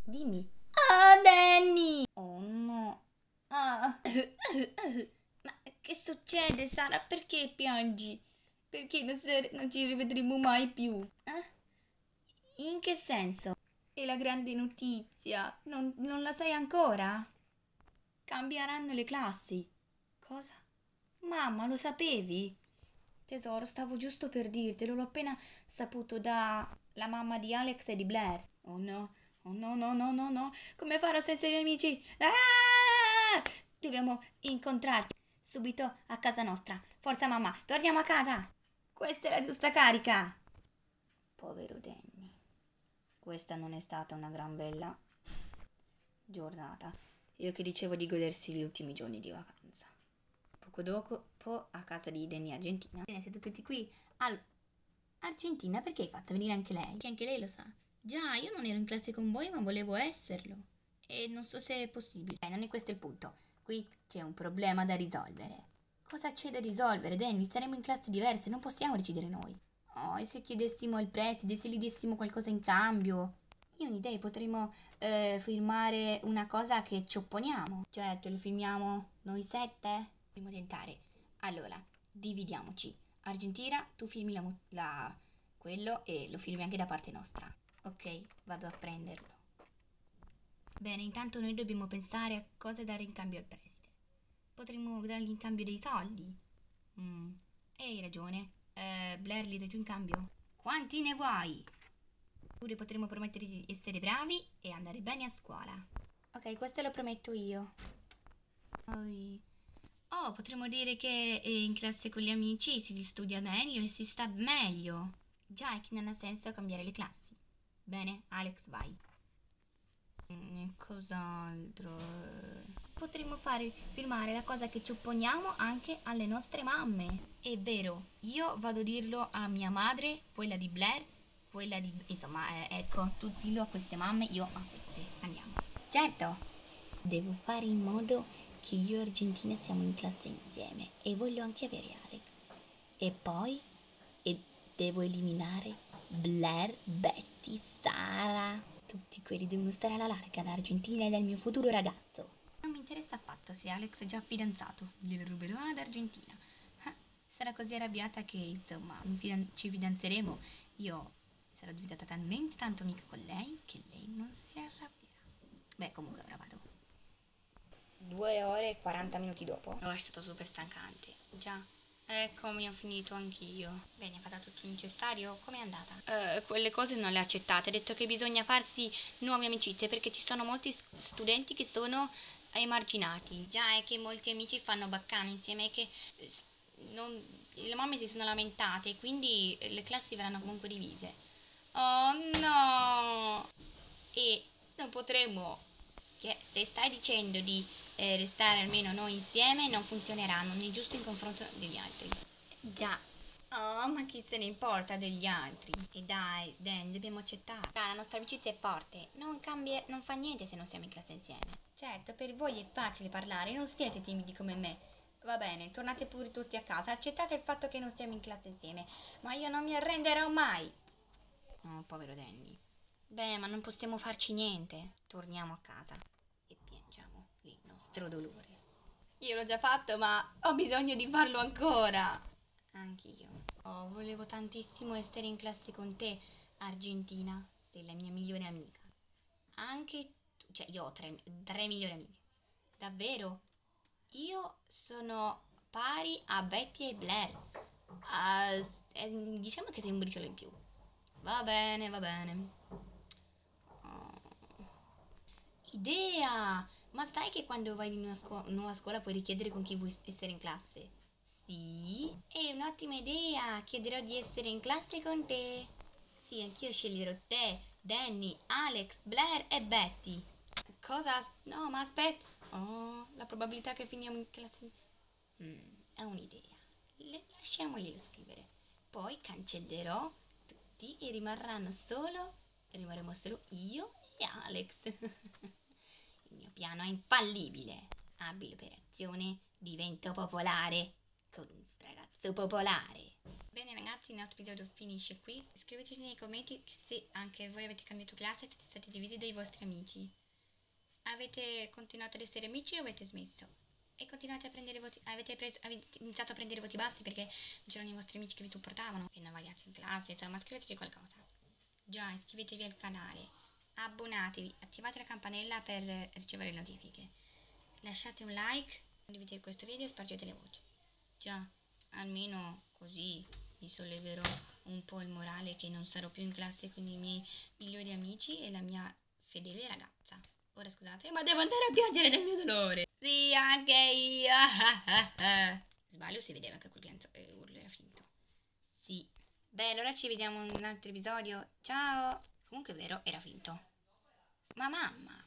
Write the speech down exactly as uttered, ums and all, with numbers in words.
Dimmi. Ah, Danny! Oh no. Ah. Ma che succede, Sara? Perché piangi? Perché non, se- non ci rivedremo mai più? Eh? In che senso? E la grande notizia? Non, non la sai ancora? Cambieranno le classi. Cosa? Mamma, lo sapevi? Tesoro, stavo giusto per dirtelo, l'ho appena saputo dalla mamma di Alex e di Blair. Oh no, oh no, no, no, no, no. Come farò senza i miei amici? Ah! Dobbiamo incontrarci subito a casa nostra. Forza mamma, torniamo a casa. Questa è la giusta carica. Povero Danny. Questa non è stata una gran bella giornata. Io che dicevo di godersi gli ultimi giorni di vacanza. Poco dopo, a casa di Danny Argentina. Bene, siete tutti qui. Al... Argentina, perché hai fatto venire anche lei? Che anche lei lo sa. Già, io non ero in classe con voi, ma volevo esserlo. E non so se è possibile. Eh, non è questo il punto. Qui c'è un problema da risolvere. Cosa c'è da risolvere, Danny? Saremo in classi diverse, non possiamo decidere noi. Oh, e se chiedessimo al preside, se gli dessimo qualcosa in cambio? Io ho un'idea, potremmo eh, firmare una cosa che ci opponiamo. Certo, lo firmiamo noi sette? Dobbiamo tentare. Allora, dividiamoci. Argentina, tu firmi la, mo- la- quello e lo firmi anche da parte nostra. Ok, vado a prenderlo. Bene, intanto noi dobbiamo pensare a cosa dare in cambio al preside. Potremmo dargli in cambio dei soldi. Mm, e hai ragione. Eh, Blair, li dai tu in cambio? Quanti ne vuoi? Oppure potremmo promettere di essere bravi e andare bene a scuola. Ok, questo lo prometto io. Poi... Oh, potremmo dire che eh, in classe con gli amici si studia meglio e si sta meglio. Già, è che non ha senso cambiare le classi. Bene, Alex, vai. Mm, E cos'altro? Potremmo fare firmare la cosa che ci opponiamo anche alle nostre mamme. È vero, io vado a dirlo a mia madre, quella di Blair, quella di... Insomma, eh, ecco, tu dillo a queste mamme, io a queste. Andiamo. Certo. Devo fare in modo che io e Argentina siamo in classe insieme e voglio anche avere Alex. E poi e devo eliminare Blair, Betty, Sara. Tutti quelli devono stare alla larga da Argentina e dal mio futuro ragazzo. Non mi interessa affatto se Alex è già fidanzato. Glielo ruberò ad Argentina. Ah, sarà così arrabbiata che, insomma, mi fidan- ci fidanzeremo. Io sarò diventata talmente tanto amica con lei che lei non si arrabbierà. Beh, comunque ora vado. Due ore e quaranta minuti dopo. Oh, è stato super stancante. Già. Eccomi, ho finito anch'io. Bene, ha fatto tutto il necessario. Com'è andata? Eh, quelle cose non le ha accettate. Ha detto che bisogna farsi nuove amicizie perché ci sono molti s- studenti che sono emarginati. Già, è che molti amici fanno baccano insieme e che eh, s- non- le mamme si sono lamentate, quindi le classi verranno comunque divise. Oh no! E non potremo, che se stai dicendo di eh, restare almeno noi insieme, non funzionerà, non è giusto in confronto degli altri. Già. Oh, ma chi se ne importa degli altri? E dai, Dan, dobbiamo accettare. Dai, la nostra amicizia è forte. Non cambia, non fa niente se non siamo in classe insieme. Certo, per voi è facile parlare, non siete timidi come me. Va bene, tornate pure tutti a casa, accettate il fatto che non siamo in classe insieme, ma io non mi arrenderò mai. Oh, povero Danny. Beh, ma non possiamo farci niente. Torniamo a casa e piangiamo il nostro dolore. Io l'ho già fatto, ma ho bisogno di farlo ancora. Anch'io. Oh, volevo tantissimo essere in classe con te, Argentina. Sei la mia migliore amica. Anche tu, cioè io ho tre, tre migliori amiche. Davvero? Io sono pari a Betty e Blair. Ah, eh, diciamo che sei un briciolo in più. Va bene, va bene. Oh. Idea! Ma sai che quando vai in una scuo- nuova scuola puoi richiedere con chi vuoi s- essere in classe? Sì, è un'ottima idea. Chiederò di essere in classe con te. Sì, anch'io sceglierò te, Danny, Alex, Blair e Betty. Cosa? No, ma aspetta. Oh, la probabilità che finiamo in classe... Mm, è un'idea. Le- lasciamoglielo scrivere. Poi cancellerò tutti e rimarranno solo... Rimarremo solo io e Alex. Il mio piano è infallibile. Abile operazione, divento popolare. Con un ragazzo popolare. Bene ragazzi, il nostro episodio finisce qui. Scriveteci nei commenti se anche voi avete cambiato classe e siete stati divisi dai vostri amici. Avete continuato ad essere amici o avete smesso? E continuate a prendere voti, avete, preso, avete iniziato a prendere voti bassi perché non c'erano i vostri amici che vi supportavano e non variate in classe, insomma scriveteci qualcosa. Già, iscrivetevi al canale, abbonatevi, attivate la campanella per ricevere le notifiche. Lasciate un like, condividete questo video e spargete le voci. Già, almeno così mi solleverò un po' il morale che non sarò più in classe con i miei migliori amici e la mia fedele ragazza. Ora scusate, ma devo andare a piangere del mio dolore. Sì, anche io. Sbaglio, si vedeva che quel pianto e urlo era finto. Sì. Beh, allora ci vediamo in un altro episodio. Ciao. Comunque è vero, era finto. Ma mamma.